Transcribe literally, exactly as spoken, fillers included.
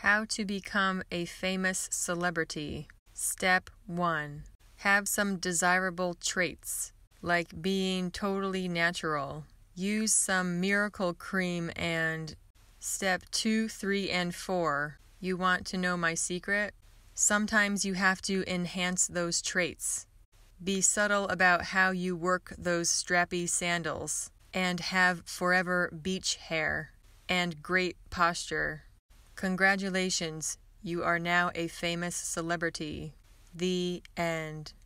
How to become a famous celebrity. Step one. Have some desirable traits, like being totally natural. Use some miracle cream and Step two, three, and four. You want to know my secret? Sometimes you have to enhance those traits. Be subtle about how you work those strappy sandals, and have forever beach hair and great posture. Congratulations, you are now a famous celebrity. The end.